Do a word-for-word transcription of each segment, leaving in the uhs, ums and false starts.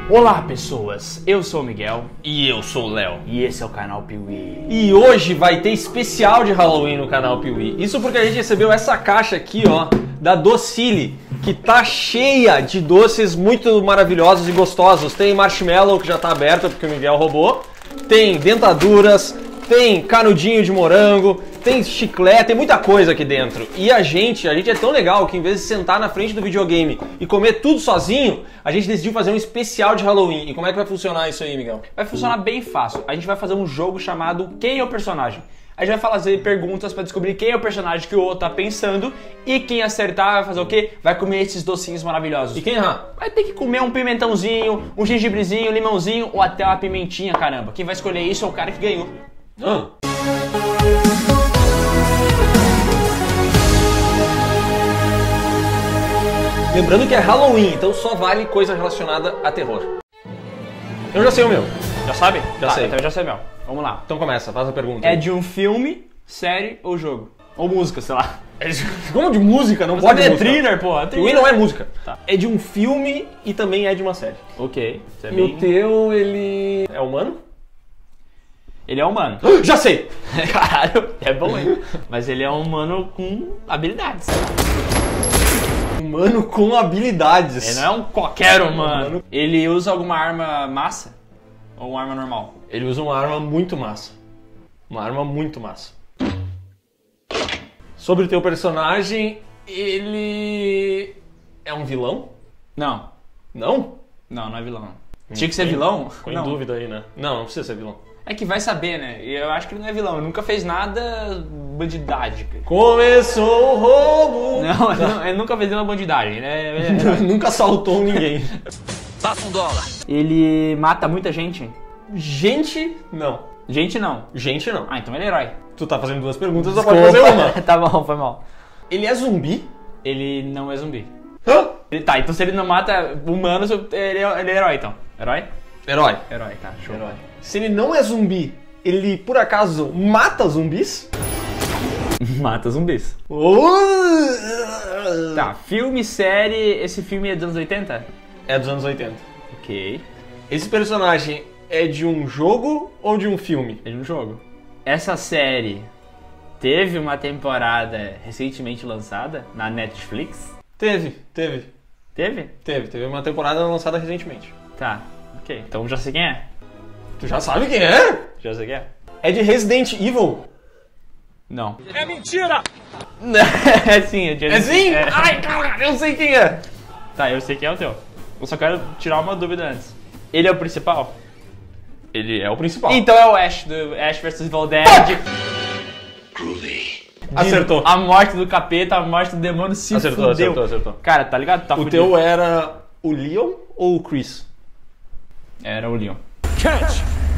Olá pessoas, eu sou o Miguel. E eu sou o Léo. E esse é o canal Piuí. E hoje vai ter especial de Halloween no canal Piuí. Isso porque a gente recebeu essa caixa aqui, ó, da Docile, que tá cheia de doces muito maravilhosos e gostosos. Tem marshmallow que já tá aberto porque o Miguel roubou. Tem dentaduras, tem canudinho de morango, tem chiclete, tem muita coisa aqui dentro. E a gente, a gente é tão legal que em vez de sentar na frente do videogame e comer tudo sozinho, a gente decidiu fazer um especial de Halloween. E como é que vai funcionar isso aí, Miguel? Vai funcionar bem fácil. A gente vai fazer um jogo chamado Quem é o Personagem? A gente vai fazer perguntas pra descobrir quem é o personagem que o outro tá pensando. E quem acertar vai fazer o quê? Vai comer esses docinhos maravilhosos. E quem errar? Vai ter que comer um pimentãozinho, um gengibrezinho, um limãozinho ou até uma pimentinha, caramba. Quem vai escolher isso é o cara que ganhou. Ah. Lembrando que é Halloween, então só vale coisa relacionada a terror. Eu já sei o meu. Já sabe? Já tá, sei. Então já sei, meu. Vamos lá. Então começa, faz a pergunta. É de um filme, série ou jogo? Ou música, sei lá. É de... Como de música? Não Mas pode é música. thriller, pô. É Piuí não é música. Tá. É de um filme e também é de uma série. Ok. Isso é E bem... o teu, ele... é humano? Ele é humano. Já sei! Caralho, é bom, hein? Mas ele é um humano com habilidades. Humano com habilidades. Ele não é um qualquer humano. Ele usa alguma arma massa? Ou uma arma normal? Ele usa uma arma muito massa. Uma arma muito massa. Sobre o teu personagem, ele... é um vilão? Não. Não? Não, não é vilão. Tinha que ser vilão? Ficou em Não. dúvida aí, né? Não, não precisa ser vilão. É que vai saber, né? E eu acho que ele não é vilão. Ele nunca fez nada bandidagem. Começou o roubo! Não, ele, não, ele nunca fez nenhuma bandidagem. Ele, é, ele, é... Nunca assaltou ninguém. Passa um dólar. ele mata muita gente? Gente, não. Gente não. Gente, não. Ah, então ele é herói. Tu tá fazendo duas perguntas, só pode fazer uma. Tá bom, foi mal. Ele é zumbi? Ele não é zumbi. Hã? Ele, tá, então se ele não mata humanos, ele é, ele é herói, então. Herói? Herói. Herói, tá, show. Herói. Se ele não é zumbi, ele por acaso mata zumbis? Mata zumbis. Oh! Tá, filme, série, esse filme é dos anos oitenta? É dos anos oitenta. Ok. Esse personagem é de um jogo ou de um filme? É de um jogo. Essa série teve uma temporada recentemente lançada na Netflix? Teve, teve. Teve? Teve, teve uma temporada lançada recentemente. Tá, ok. Então já sei quem é. Tu já sabe quem é? Já sei quem é. É de Resident Evil. Não. É mentira! é sim, é de É sim? É. Ai, cara, eu sei quem é. Tá, eu sei quem é o teu. Eu só quero tirar uma dúvida antes. Ele é o principal? Ele é o principal. Então é o Ash, do Ash versus Evil Dead. Acertou. A morte do capeta, a morte do demônio se Acertou, fudeu. acertou, acertou. Cara, tá ligado? Tá O fudido. teu era o Leon ou o Chris? Era o Leon. Catch!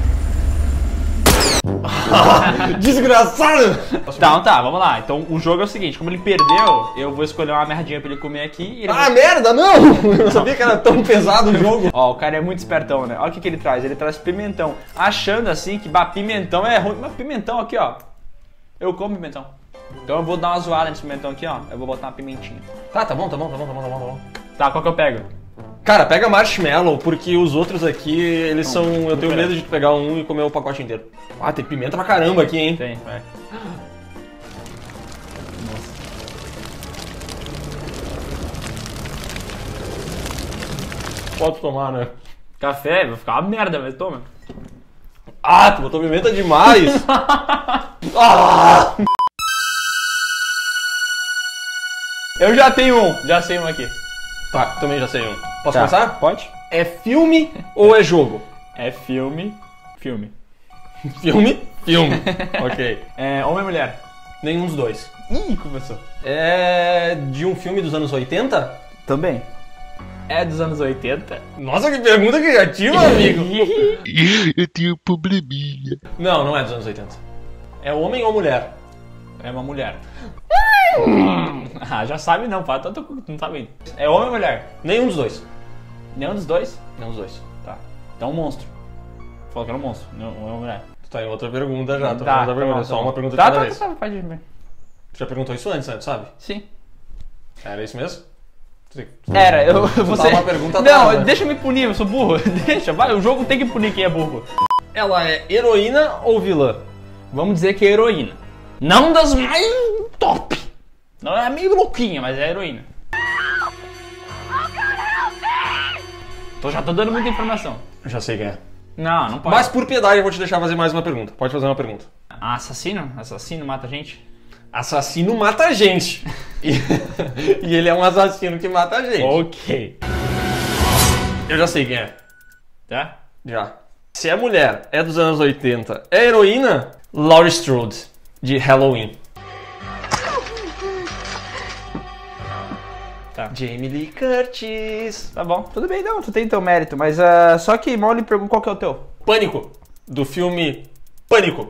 Desgraçado! Tá, então tá, vamos lá. Então o jogo é o seguinte, como ele perdeu, eu vou escolher uma merdinha pra ele comer aqui e ele Ah, vai... merda, não! Eu não sabia que era tão pesado o jogo. Ó, o cara é muito espertão, né? Olha o que, que ele traz. Ele traz pimentão. Achando assim que bah, pimentão é ruim. Mas pimentão aqui, ó. Eu como pimentão. Então eu vou dar uma zoada nesse pimentão aqui, ó. Eu vou botar uma pimentinha. Tá, tá bom, tá bom, tá bom, tá bom, tá bom, tá bom. Tá, qual que eu pego? Cara, pega marshmallow, porque os outros aqui, eles são... Eu tenho diferente. medo de tu pegar um e comer o pacote inteiro. Ah, tem pimenta pra caramba aqui, hein? Tem, vai. Pode tomar, né? Café, vai ficar uma merda, mas toma. Ah, tu botou pimenta demais! Ah! Eu já tenho um, já sei um aqui. Tá, também já sei um. Posso Tá. começar? Pode? É filme ou é jogo? É filme, filme. Filme? Filme. Ok. É homem ou mulher? Nenhum dos dois. Ih, começou. É de um filme dos anos oitenta? Também. É dos anos oitenta? Nossa, que pergunta criativa, amigo! Eu tenho um probleminha. Não, não é dos anos oitenta. É homem ou mulher? É uma mulher. Ah, já sabe não, pá, tanto não tá bem. É homem ou mulher? Nenhum dos dois. Nenhum dos dois? Nenhum dos dois. Tá. Então um monstro. Falou que era um monstro, não não é uma mulher. Tu tá em outra pergunta já, tô Tá, fazendo outra tá pergunta. bom, Só tá uma bom. pergunta de Tá, cada tá, vez. tá, tá, pode ir. Tu já perguntou isso antes, né? Tu sabe? Sim. Era isso mesmo? Era, eu, você... uma pergunta Não, atrás, né? deixa eu me punir, eu sou burro. Deixa, vai, o jogo tem que punir quem é burro. Ela é heroína ou vilã? Vamos dizer que é heroína. Não das mais top. Não é meio louquinha, mas é heroína. Tô, já tô dando muita informação. Eu já sei quem é. Não, não pode. Mas por piedade eu vou te deixar fazer mais uma pergunta. Pode fazer uma pergunta. Ah, assassino? Assassino mata gente? Assassino mata gente. E, e ele é um assassino que mata gente. Ok. Eu já sei quem é. Tá? Já. Se é mulher, é dos anos oitenta, é heroína, Laurie Strode, de Halloween. Tá. Jamie Lee Curtis. Tá bom. Tudo bem, não, tu tem teu mérito, mas uh, só que mal lhe pergunto qual que é o teu. Pânico, do filme Pânico.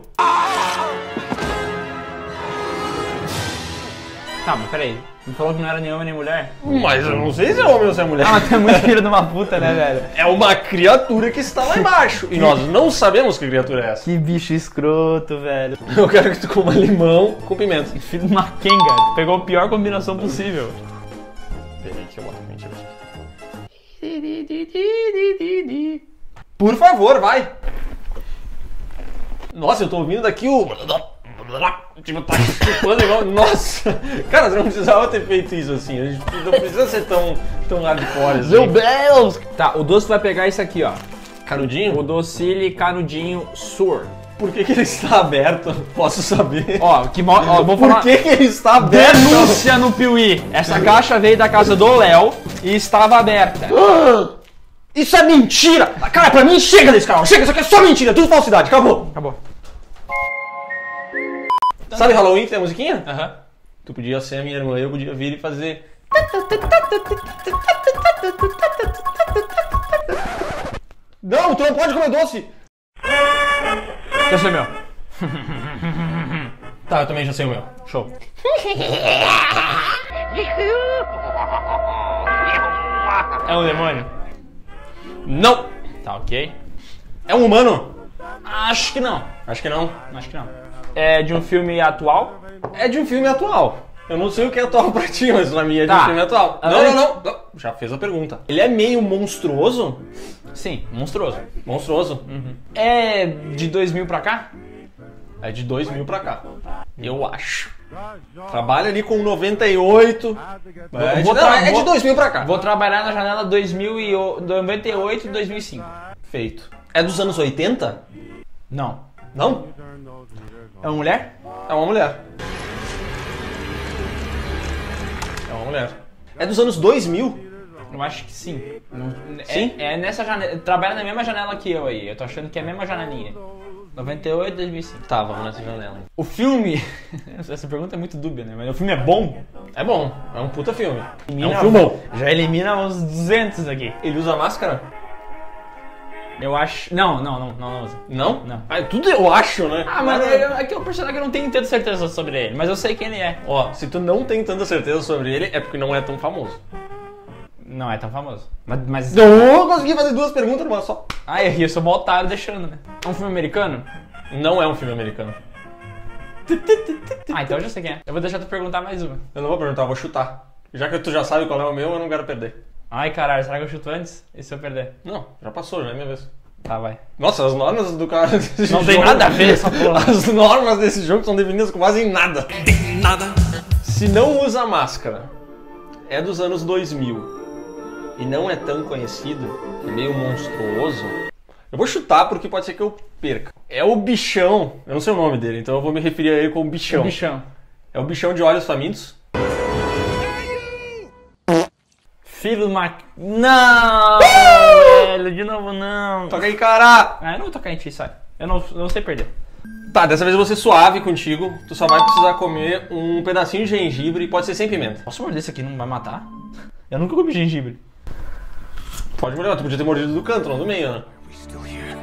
Tá, mas peraí. Me falou que não era nem homem nem mulher? Mas eu não sei se é homem ou se é mulher. Ah, mas tu é muito filho de uma puta, né, velho? É uma criatura que está lá embaixo. E nós não sabemos que criatura é essa. Que bicho escroto, velho. Eu quero que tu coma limão com pimenta. Filho de uma quenga. Tu pegou a pior combinação possível. Peraí que eu boto mentira aqui. Por favor, vai. Nossa, eu tô ouvindo daqui o... Tipo, tá chupando igual... Nossa! Cara, você não precisava ter feito isso assim. A gente não precisa ser tão, tão hardcore assim. Meu Deus! Tá, o doce vai pegar isso aqui, ó. Canudinho? O docile canudinho sur. Por que que ele está aberto? Posso saber? Ó, que mo... ó, vou falar... Por que que ele está aberto? Denúncia no Piuí. Essa caixa veio da casa do Léo e estava aberta. Isso é mentira! Cara, pra mim chega desse canal. Chega, isso aqui é só mentira. Tudo falsidade. Acabou. Acabou. Sabe Halloween, tem a musiquinha? Aham. Tu podia ser a minha irmã, eu podia vir e fazer... Não, tu não pode comer doce! Eu sei meu. Tá, eu também já sei o meu. Show. É um demônio? Não! Tá, ok. É um humano? Acho que não. Acho que não. Acho que não. É de um filme atual? É de um filme atual. Eu não sei o que é atual pra ti, mas pra mim é de Tá. um filme atual. Ah, Não, é? não, não, não. Já fez a pergunta. Ele é meio monstruoso? Sim, monstruoso. Monstruoso. É de dois mil pra cá? É de dois mil pra cá. Eu acho. Trabalha ali com noventa e oito. É, vou de, tra- não, é vou- de dois mil pra cá. Vou trabalhar na janela dois mil e noventa e oito e dois mil e cinco. Feito. É dos anos oitenta? Não. Não? É uma mulher? É uma mulher. É uma mulher. É dos anos dois mil? Eu acho que sim. Não- Sim? É, é nessa janela. Trabalha na mesma janela que eu aí. Eu tô achando que é a mesma janelinha. noventa e oito e dois mil e cinco. Tá, vamos nessa janela. O filme. Essa pergunta é muito dúbia, né? Mas o filme é bom? É bom, é um puta filme. Elimina- É um filmão. Já elimina uns duzentos aqui. Ele usa máscara? Eu acho. Não, não, não, não, não usa. Não? Não. Ah, tudo eu acho, né? Ah, mas é, é que é um personagem que eu não tenho tanta certeza sobre ele, mas eu sei quem ele é. Ó, se tu não tem tanta certeza sobre ele, é porque não é tão famoso. Não é tão famoso. Mas. mas... Não, eu consegui fazer duas perguntas numa só. Ah, eu, eu sou mó otário deixando, né? É um filme americano? Não é um filme americano. Ah, então eu já sei quem é. Eu vou deixar tu perguntar mais uma. Eu não vou perguntar, eu vou chutar. Já que tu já sabe qual é o meu, eu não quero perder. Ai, caralho, será que eu chuto antes? E se eu perder? Não, já passou, já é minha vez. Tá, vai. Nossa, as normas do cara desse Não tem jogo- nada a ver essa porra. As normas desse jogo são definidas com base em nada. Nada. Se não usa máscara, é dos anos dois mil e não é tão conhecido, é meio monstruoso, eu vou chutar porque pode ser que eu perca. É o bichão, eu não sei o nome dele, então eu vou me referir a ele como bichão. Bichão. É o bichão de olhos famintos. Filho de uma... Não! Velho, de novo não. Toca aí, cara! Ah, eu não vou tocar em ti, sai. Eu não, eu não sei perder. Tá, dessa vez eu vou ser suave contigo, tu só vai precisar comer um pedacinho de gengibre e pode ser sem pimenta. Posso morder esse aqui, não vai matar? Eu nunca comi gengibre. Pode morder, tu podia ter mordido do canto, não do meio, né? Still here.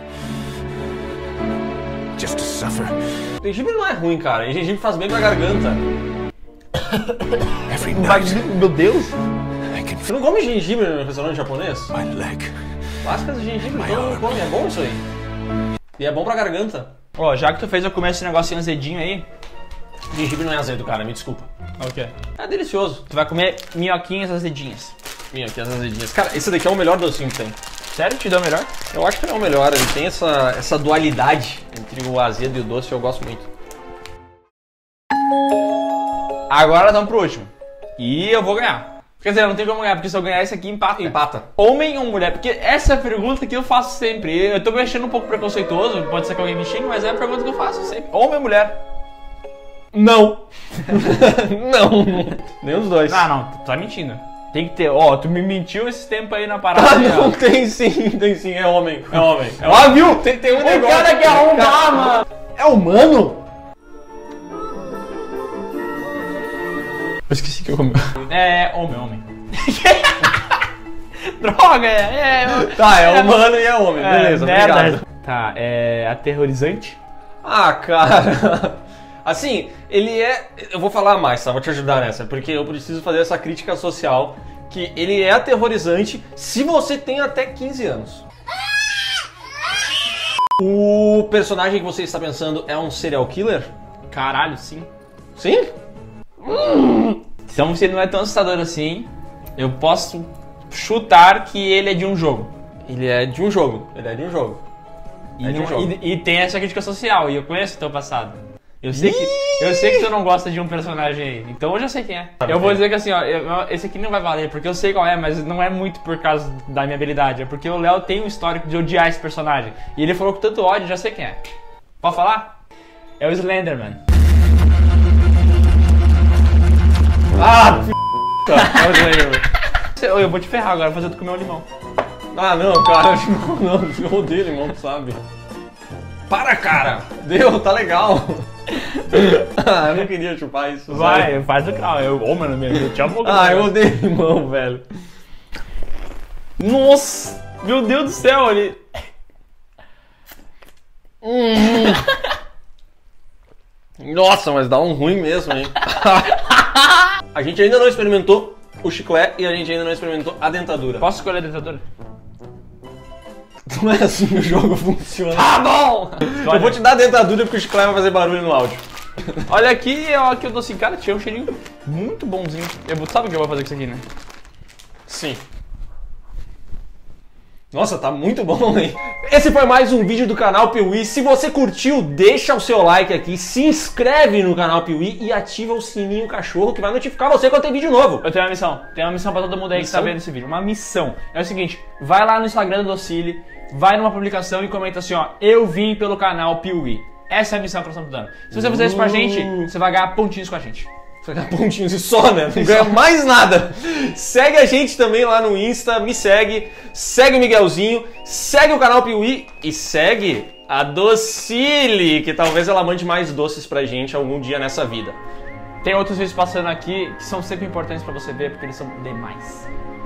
Just to suffer. Gengibre não é ruim, cara, e gengibre faz bem pra garganta. Every night Meu Deus! I can Você feel não come gengibre no restaurante japonês? my leg. Lascas de gengibre, todo mundo come, é bom isso aí. E é bom pra garganta. Ó, já que tu fez eu comer esse negocinho azedinho aí... Gengibre não é azedo, cara, me desculpa. O quê? É delicioso. Tu vai comer minhoquinhas azedinhas. Minha aqui, as azedinhas. Cara, esse daqui é o melhor docinho que tem. Sério? Te deu melhor? Eu acho que ele é o melhor, ele tem essa, essa dualidade entre o azedo e o doce, eu gosto muito. Agora vamos pro último. E eu vou ganhar. Quer dizer, não tem como ganhar, porque se eu ganhar esse aqui, empata. Empata. Homem ou mulher? Porque essa é a pergunta que eu faço sempre. Eu tô me achando um pouco preconceituoso, pode ser que alguém me xingue, mas é a pergunta que eu faço sempre. Homem ou mulher? Não. Não. Nenhum dos dois. Ah, não, tu tá mentindo. Tem que ter, ó, tu me mentiu esse tempo aí na parada. Ah, aí, não, ó. tem sim, tem sim, é homem. É homem. É Ah, homem. viu? Tem, tem um O negócio. cara quer arrombar, mano. É humano? Eu esqueci que eu comi. É, homem, homem. Droga, é, é. Tá, é humano e é homem, beleza, merda. obrigado. Tá, é aterrorizante? Ah, cara. Assim, ele é... Eu vou falar mais, tá? Vou te ajudar nessa, porque eu preciso fazer essa crítica social, que ele é aterrorizante se você tem até quinze anos. O personagem que você está pensando é um serial killer? Caralho, sim. Sim? Então, se ele não é tão assustador assim, eu posso chutar que ele é de um jogo. Ele é de um jogo, ele é de um jogo. E, É de um não- jogo. e- e tem essa crítica social, e eu conheço o teu passado. Eu sei, que, eu sei que tu não gosta de um personagem aí, então eu já sei quem é. Eu vou dizer que assim, ó, eu- esse aqui não vai valer, porque eu sei qual é, mas não é muito por causa da minha habilidade, é porque o Léo tem um histórico de odiar esse personagem. E ele falou com tanto ódio, eu já sei quem é. Pode falar? É o Slenderman. Ah, É o Slenderman. Eu eu vou te ferrar agora, vou fazer tu comer um limão. Ah, não, cara, não, não, eu odeio limão, tu sabe? Para, cara! Deu, tá legal. Ah, eu não queria chupar isso. Vai, sabe? faz o carro. Eu, ô, mano, eu te amo. Ah, eu odeio limão, velho. Nossa! Meu Deus do céu, ele... Nossa, mas dá um ruim mesmo, hein? A gente ainda não experimentou o chiclete e a gente ainda não experimentou a dentadura. Posso escolher a dentadura? Não é assim que o jogo funciona. Tá bom! Eu vou te dar a dentadura porque o chiclete vai fazer barulho no áudio. Olha aqui, ó, aqui eu dou assim, cara, tinha um cheirinho muito bonzinho. Eu vou, sabe o que eu vou fazer com isso aqui, né? Sim. Nossa, tá muito bom, hein? Esse foi mais um vídeo do canal Piuí. Se você curtiu, deixa o seu like aqui, se inscreve no canal Piuí e ativa o sininho cachorro que vai notificar você quando tem vídeo novo. Eu tenho uma missão, tem uma missão pra todo mundo aí Missão? que tá vendo esse vídeo. Uma missão. É o seguinte, vai lá no Instagram do Docile, vai numa publicação e comenta assim, ó, eu vim pelo canal Piuí. Essa é a missão que nós estamos dando. Se você fizer isso pra gente, você vai ganhar pontinhos com a gente. Você ganha pontinhos e só, né? Não ganha mais nada. Segue a gente também lá no Insta, me segue, segue o Miguelzinho, segue o canal Piuí e segue a Docile, que talvez ela mande mais doces pra gente algum dia nessa vida. Tem outros vídeos passando aqui que são sempre importantes pra você ver, porque eles são demais.